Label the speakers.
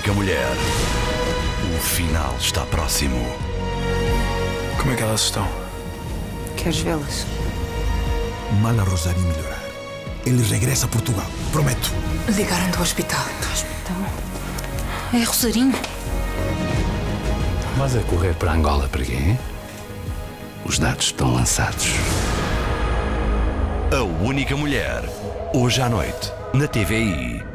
Speaker 1: única mulher. O final está próximo.
Speaker 2: Como é que elas estão?
Speaker 3: Queres vê-las?
Speaker 4: Mal a Rosário melhorar, ele regressa a Portugal. Prometo.
Speaker 3: Ligaram do hospital. Do hospital? É Rosarinho.
Speaker 5: Vas a correr para Angola para quê? Os dados estão lançados.
Speaker 1: A única mulher. Hoje à noite, na TVI.